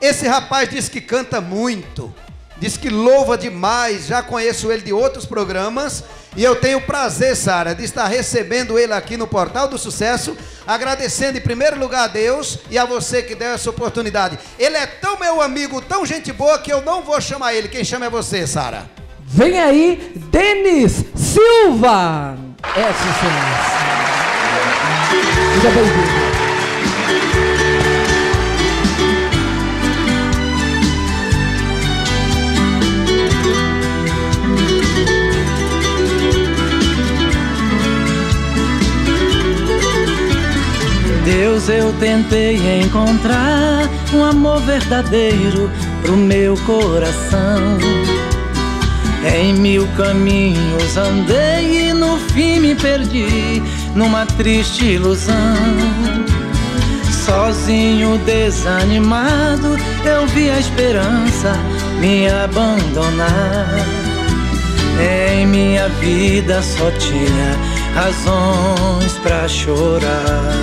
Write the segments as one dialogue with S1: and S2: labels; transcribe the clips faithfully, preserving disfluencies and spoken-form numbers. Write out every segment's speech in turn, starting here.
S1: Esse rapaz diz que canta muito, diz que louva demais, já conheço ele de outros programas. E eu tenho o prazer, Sara, de estar recebendo ele aqui no Portal do Sucesso, agradecendo em primeiro lugar a Deus e a você que deu essa oportunidade. Ele é tão meu amigo, tão gente boa, que eu não vou chamar ele, quem chama é você, Sara.
S2: Vem aí, Denis Silva. É sucesso. Seja bem-vindo.
S3: Deus, eu tentei encontrar um amor verdadeiro pro meu coração. Em mil caminhos andei e no fim me perdi numa triste ilusão. Sozinho, desanimado, eu vi a esperança me abandonar. Em minha vida só tinha razões pra chorar.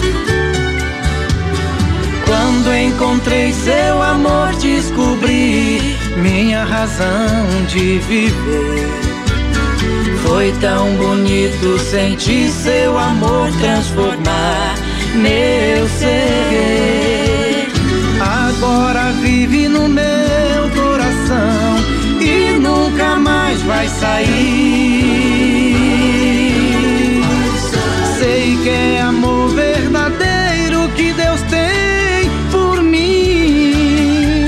S3: Quando encontrei seu amor, descobri minha razão de viver. Foi tão bonito sentir seu amor transformar meu ser. Agora vive no meu coração e nunca mais vai sair. Sei que é amor verdadeiro que Deus tem por mim.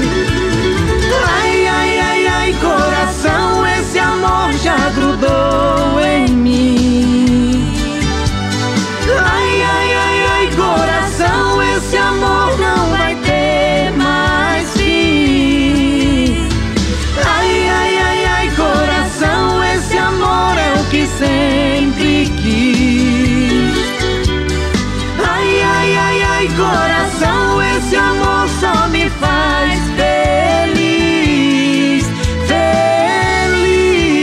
S3: Ai, ai, ai, ai, coração, esse amor já grudou em mim. Ai, ai, ai, ai, coração, esse amor não vai ter mais fim. Ai, ai, ai, ai, coração, esse amor é o que sempre quis. Ai, ai, ai, ai, coração, esse amor só me faz feliz, feliz.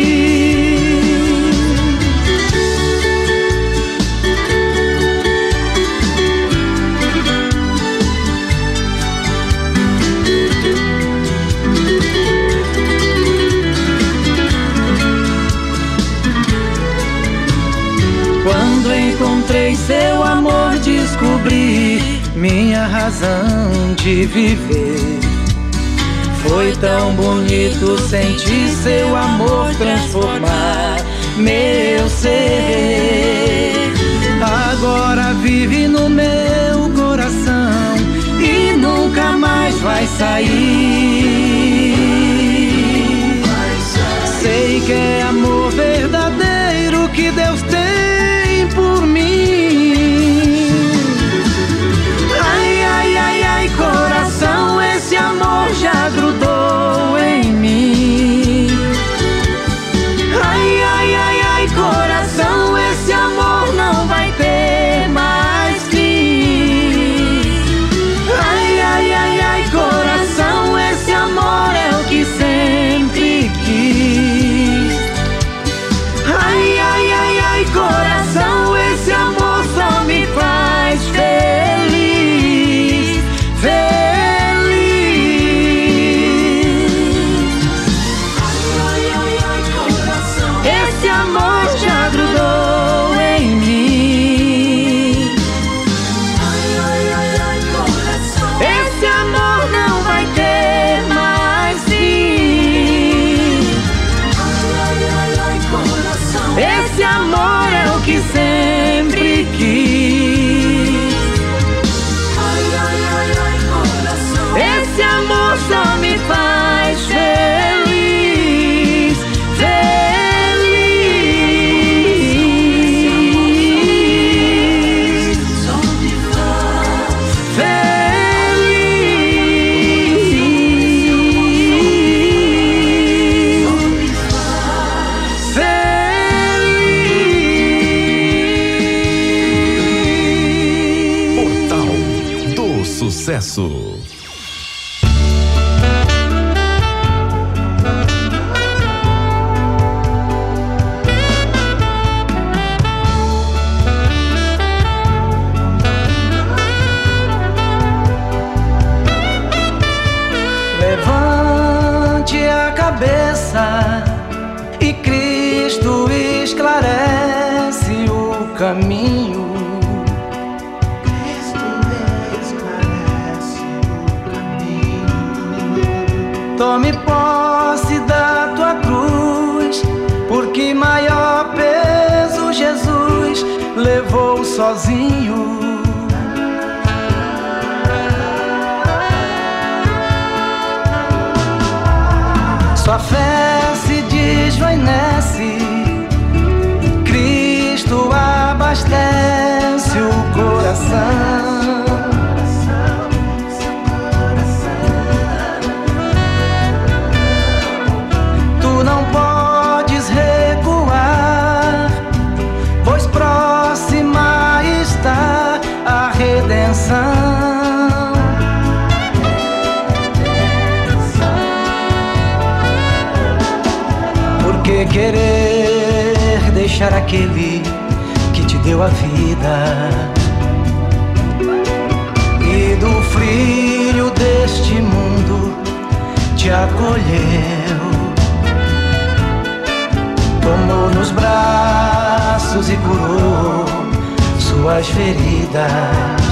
S3: Quando encontrei seu amor, descobri minha razão de viver. Foi tão bonito sentir seu amor transformar meu ser. Agora vive no meu coração e nunca mais vai sair. Sei que é amor verdadeiro que Deus tem por mim. Ai, ai, ai, ai, coração, esse amor já grudou em mim. Ai, ai, ai, ai, coração, esse amor não vai ter mais fim. Ai, ai, ai, ai, coração, esse amor é o que sempre quis. Ai, ai, ai, ai, coração, esse amor só me faz feliz, feliz. Ai, ai, ai, coração, esse amor já grudou em mim. Ai, ai, ai, ai, coração, esse amor não vai ter mais fim. Ai, ai, ai, ai, coração, esse amor é o que sempre quis. Ai, ai, ai, ai, coração, esse amor só me faz feliz, feliz. Só me faz feliz. Só me faz feliz.
S4: Portal do Sucesso.
S5: caminho.
S3: Cristo esclarece o caminho.
S5: Tome posse da tua cruz, porque maior peso Jesus levou sozinho. Sua fé se desvanece, Cristo abastece o coração. Tu não podes recuar, pois próxima está a redenção. Por que querer deixar aquele que te deu a vida e do frio deste mundo te acolheu, tomou nos braços e curou suas feridas,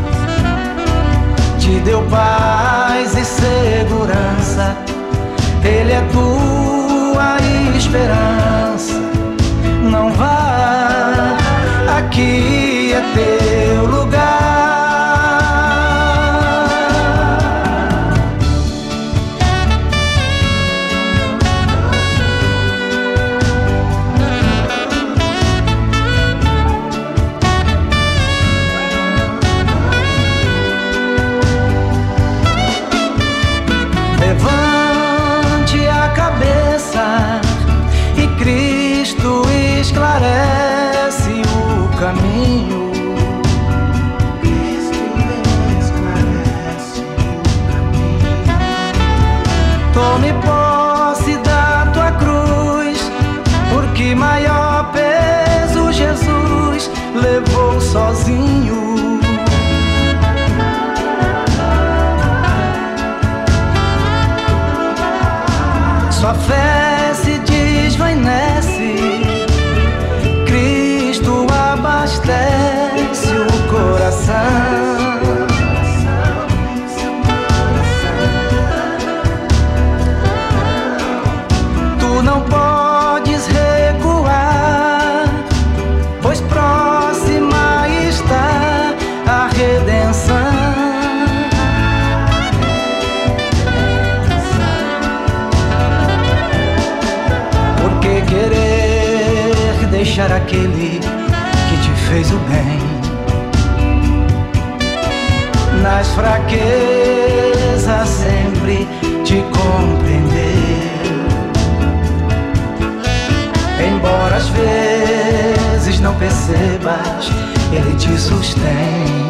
S5: te deu paz e segurança. Ele é tua esperança. Não vá, aqui é teu lugar. Levante a cabeça e Cristo esclarece o caminho.
S3: Cristo esclarece o caminho.
S5: Tome posse da tua cruz, porque maior peso Jesus levou sozinho. Sua fé se desvanece, Cristo abastece o coração. Tu não podes recuar, pois próxima está a redenção. Querer deixar aquele que te fez o bem, nas fraquezas sempre te compreendeu. Embora às vezes não percebas, ele te sustém.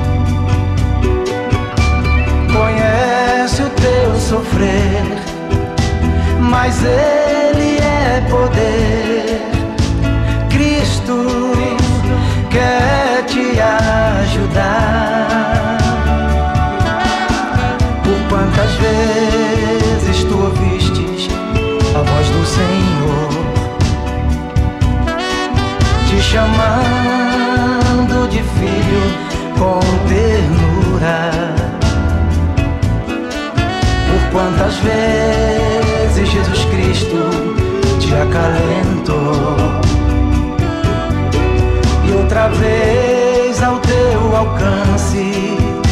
S5: Conhece o teu sofrer, mas ele é poder. Cristo quer te ajudar. Por quantas vezes tu ouvistes a voz do Senhor te chamando de filho com ternura? Por quantas vezes Jesus Cristo te acalentou e outra vez ao teu alcance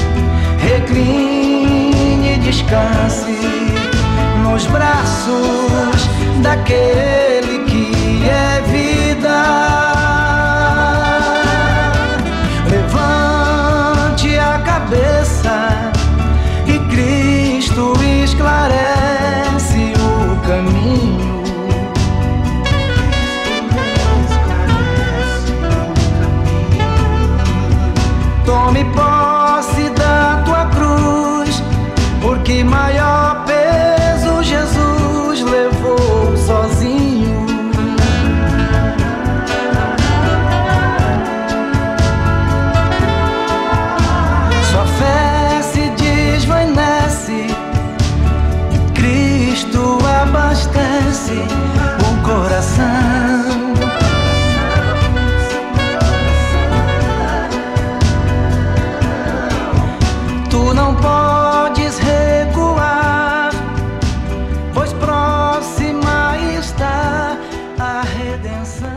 S5: recline e descanse nos braços daquele que é vida. Levante a cabeça e Cristo esclarece o caminho. Tome posse da tua cruz, porque maior peso Jesus levou sozinho. Sua fé se desvanece, Cristo abastece o coração. não podes recuar, pois próxima está a redenção.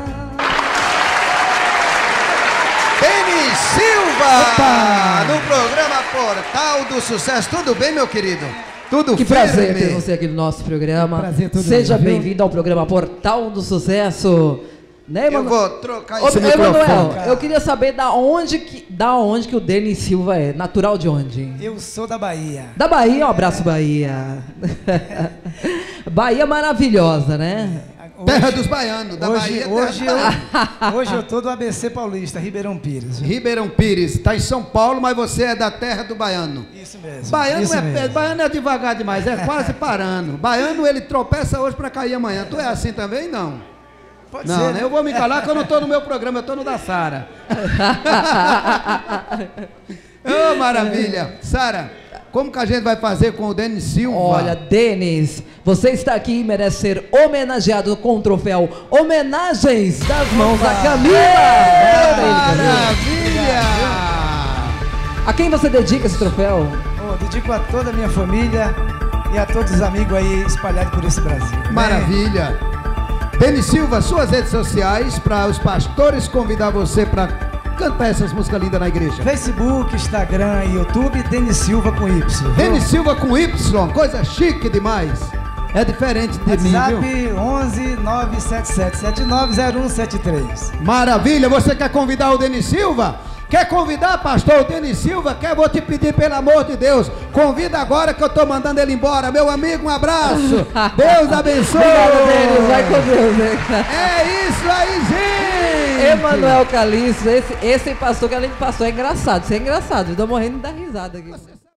S1: Denis Silva,
S2: Opa!
S1: no programa Portal do Sucesso. Tudo bem, meu querido? Tudo
S2: Que
S1: firme?
S2: prazer ter você aqui no nosso programa.
S6: Prazer todo
S2: Seja
S6: meu, viu?
S2: bem-vindo ao programa Portal do Sucesso. Né,
S1: Eu
S2: Emanu-
S1: vou trocar
S2: Ô,
S1: esse
S2: Emanuel,
S1: microfone.
S2: eu queria saber da onde, que, da onde que o Denis Silva é. Natural de onde?
S6: Eu sou da Bahia.
S2: Da Bahia, um abraço Bahia. Bahia maravilhosa, né?
S1: Terra dos baianos, da
S6: hoje,
S1: Bahia.
S6: hoje,
S1: terra dos
S6: eu, hoje eu tô do A B C Paulista, Ribeirão Pires. viu?
S1: Ribeirão Pires, está em São Paulo, mas você é da terra do baiano.
S6: Isso mesmo.
S1: Baiano
S6: isso
S1: é,
S6: mesmo.
S1: baiano é devagar demais, é quase parando. Baiano ele tropeça hoje para cair amanhã. Tu é assim também? Não.
S6: Pode
S1: Não,
S6: ser.
S1: né? Eu vou me calar que eu não estou no meu programa, eu estou no da Sara. Ô, maravilha. Sara, como que a gente vai fazer com o Denis Silva?
S2: Olha, Denis, você está aqui e merece ser homenageado com o troféu Homenagens das Mãos da Camila. É, Camila.
S1: Maravilha!
S2: A quem você dedica esse troféu?
S6: Oh, dedico a toda a minha família e a todos os amigos aí espalhados por esse Brasil. né?
S1: Maravilha. Denis Silva, suas redes sociais para os pastores convidar você para cantar essas músicas lindas na igreja.
S6: Facebook, Instagram e YouTube, Denis Silva com Y. viu?
S1: Denis Silva com Y, coisa chique demais. É diferente de mim,
S6: WhatsApp
S1: viu?
S6: onze nove sete sete sete nove zero um sete três.
S1: Maravilha, você quer convidar o Denis Silva? Quer convidar, pastor, o Denis Silva? Quer? Vou te pedir, pelo amor de Deus, convida agora que eu tô mandando ele embora. Meu amigo, um abraço. Deus abençoe.
S2: Obrigado, Denis. Vai com Deus, né?
S1: É isso aí, gente.
S2: Emanuel Calixto, esse, esse pastor que além de pastor é engraçado. Isso é engraçado. Eu tô morrendo de dar risada aqui.